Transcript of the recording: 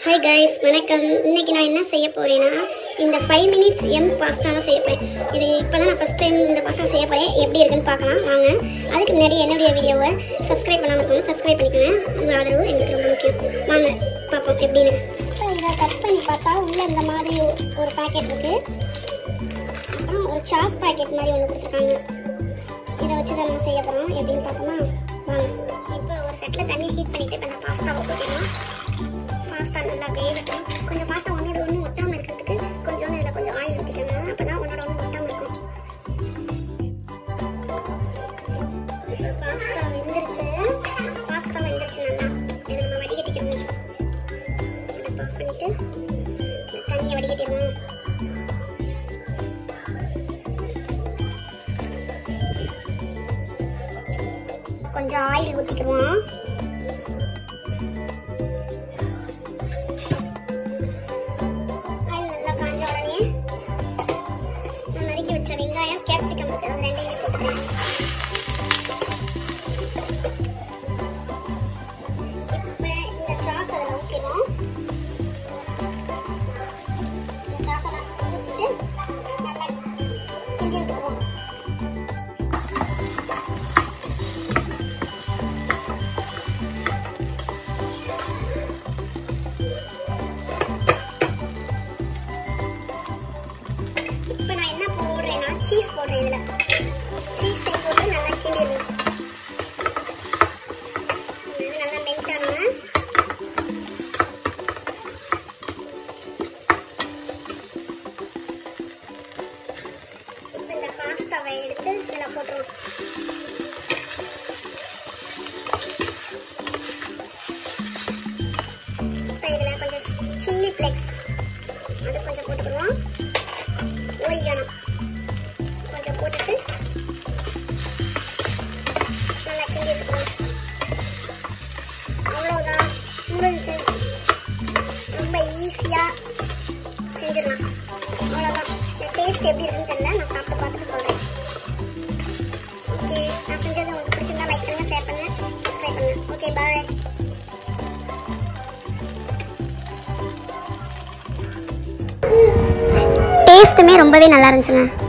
Hi guys, வணக்கம். இன்னைக்கு நான் என்ன செய்ய போறேன்னா இந்த 5 minutes M பாஸ்தா தான் செய்ய போறேன். இது இப்போதான் நான் ஃபர்ஸ்ட் டைம் இந்த பாஸ்தா செய்ய போறேன். எப்படி இருக்குன்னு பார்க்கலாம் வாங்க. அதுக்கு முன்னாடி என்னுடைய வீடியோவை சப்ஸ்கிரைப் பண்ணாம இருக்கவங்க சப்ஸ்கிரைப் பண்ணிக்கோங்க. உங்க ஆதரவு எனக்கு ரொம்ப முக்கியம். வாங்க பாப்போம் எப்படின்னு. இப்போ இதை கட் பண்ணி பார்த்தா உள்ள இந்த மாதிரி ஒரு பாக்கெட் இருக்கு. அப்புறம் ஒரு சாஸ் பாக்கெட் மாதிரி ஒன்று கொடுத்துருக்காங்க. இதை வச்சு தான் நம்ம செய்ய போறோம். எப்படின்னு பார்ப்போமா வாங்க. இப்போ ஒரு செட்டில் தண்ணி ஹீட் பண்ணிட்டு இப்போ நான் பாஸ்தாவை போட்டுக்கலாம். பாஸ்தா நல்லா வேகட்டும். கொஞ்சம் பாஸ்தா ஒன்னோட ஒன்று ஒட்டாமல் இருக்கிறதுக்கு கொஞ்சம் இதில் கொஞ்சம் ஆயில் ஊற்றிக்கோங்க. அப்போ தான் ஒன்னோட ஒன்று ஒட்டாமல் இருக்கும். பாஸ்தா வெந்துருச்சு நல்லா இதை நம்ம வடிகட்டிக்கணும். இதை ஆஃப் பண்ணிவிட்டு தண்ணியை வடிகட்டிடணும். கொஞ்சம் ஆயில் ஊற்றிக்குவோம். வெங்காயம் கேப்சிகம் இருக்கு, அது ரெண்டையும் போட்டுக்கலாம். இப்போ இந்த சாஸ் அதில் ஊற்றிடுவோம். இந்த சாஸ் எல்லாம் ஊற்றிட்டு நல்லா கிண்டி விட்டுக்குவோம். இப்போ நான் என்ன போடுறேன்னா சீஸ் போடுறேன். இதில் சீஸ் போட்டு நல்லா கிண்டிடணும். நல்லா மெல்ட் ஆகணும். இப்போ இந்த பாஸ்தாவை எடுத்து இதில் போட்டுருவோம். இப்போ இதில் கொஞ்சம் சில்லி ஃப்ளேக்ஸ் அது கொஞ்சம் போட்டுக்கிடுவோம். ஓரிகானோ கொஞ்சம் போட்டுட்டு நல்லா கிண்டி எடுத்துக்கணும். அவ்வளோதான், முடிஞ்சு. ரொம்ப ஈஸியாக செஞ்சிடலாம். அவ்வளோதான். இந்த டேஸ்ட் எப்படி இருக்குன்னு தெரியல, நான் சாப்பிட்டு பார்த்துட்டு சொல்கிறேன். ஓகே, நான் செஞ்சது உங்களுக்கு பிடிச்சிருந்தா லைக் பண்ணுங்கள், ஷேர் பண்ணுங்கள், சப்ஸ்கிரைப் பண்ணுங்கள். ஓகே, பாய். டேஸ்ட்டுமே ரொம்பவே நல்லா இருந்துச்சுங்க.